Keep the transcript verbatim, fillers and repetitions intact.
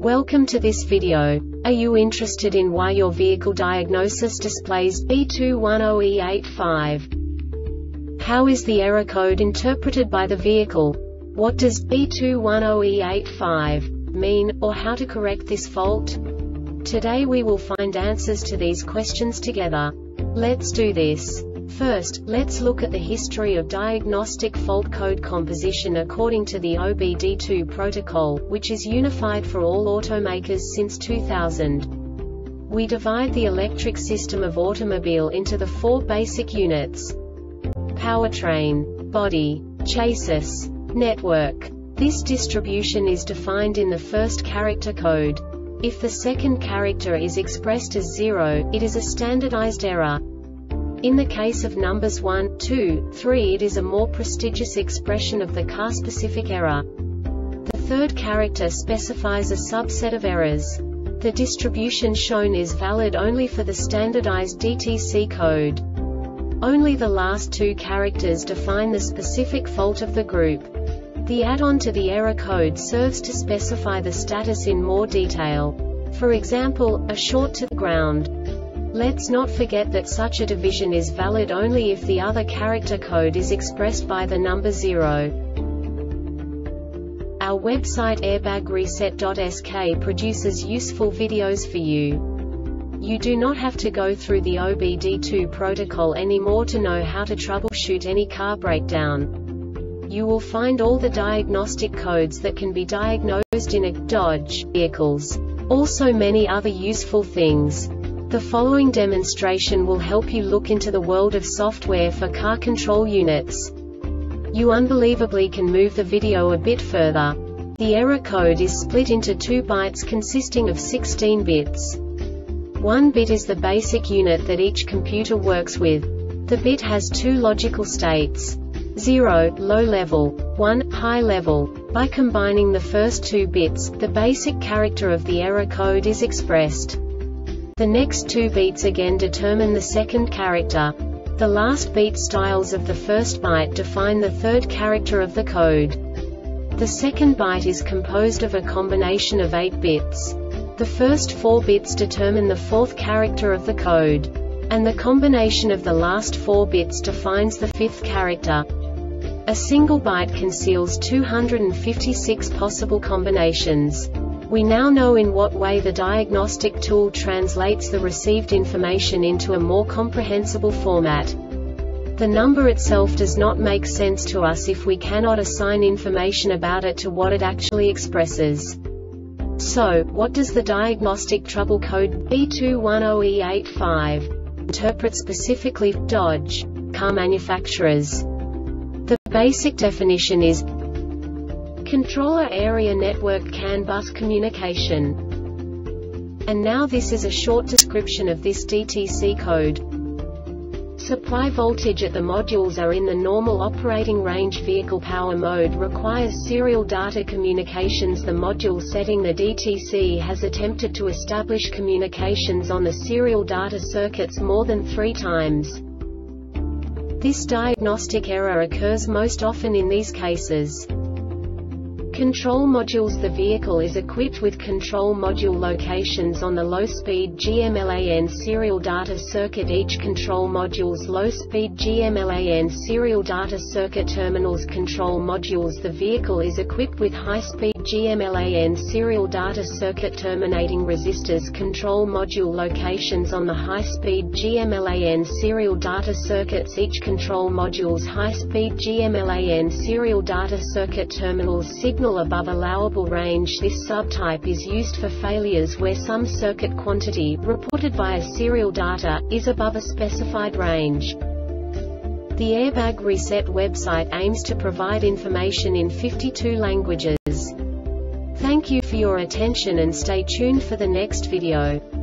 Welcome to this video. Are you interested in why your vehicle diagnosis displays B two one zero E eight five? How is the error code interpreted by the vehicle? What does B two one zero E eight five mean, or how to correct this fault? Today we will find answers to these questions together. Let's do this. First, let's look at the history of diagnostic fault code composition according to the O B D two protocol, which is unified for all automakers since two thousand. We divide the electric system of automobile into the four basic units: powertrain, body, chassis, network. This distribution is defined in the first character code. If the second character is expressed as zero, it is a standardized error. In the case of numbers one, two, three, it is a more prestigious expression of the car-specific error. The third character specifies a subset of errors. The distribution shown is valid only for the standardized D T C code. Only the last two characters define the specific fault of the group. The add-on to the error code serves to specify the status in more detail. For example, a short to the ground. Let's not forget that such a division is valid only if the other character code is expressed by the number zero. Our website airbag reset dot S K produces useful videos for you. You do not have to go through the O B D two protocol anymore to know how to troubleshoot any car breakdown. You will find all the diagnostic codes that can be diagnosed in a Dodge vehicles. Also many other useful things. The following demonstration will help you look into the world of software for car control units. You unbelievably can move the video a bit further. The error code is split into two bytes consisting of sixteen bits. One bit is the basic unit that each computer works with. The bit has two logical states: zero, low level, one, high level. By combining the first two bits, the basic character of the error code is expressed. The next two beats again determine the second character. The last beat styles of the first byte define the third character of the code. The second byte is composed of a combination of eight bits. The first four bits determine the fourth character of the code. And the combination of the last four bits defines the fifth character. A single byte conceals two hundred fifty-six possible combinations. We now know in what way the diagnostic tool translates the received information into a more comprehensible format. The number itself does not make sense to us if we cannot assign information about it to what it actually expresses. So, what does the diagnostic trouble code B two one zero E eight five interpret specifically for Dodge car manufacturers? The basic definition is Controller Area Network CAN bus communication. And now this is a short description of this D T C code. Supply voltage at the modules are in the normal operating range. Vehicle power mode requires serial data communications. The module setting the D T C has attempted to establish communications on the serial data circuits more than three times. This diagnostic error occurs most often in these cases. Control modules. The vehicle is equipped with control module locations on the low-speed G M L A N serial data circuit. Each control module's low-speed G M L A N serial data circuit terminals control modules. The vehicle is equipped with high-speed G M L A N serial data circuit terminating resistors. Control module locations on the high-speed G M L A N serial data circuits. Each control module's high-speed G M L A N serial data circuit terminals signal above allowable range. This subtype is used for failures where some circuit quantity, reported via serial data, is above a specified range. The Airbag Reset website aims to provide information in fifty-two languages. Thank you for your attention and stay tuned for the next video.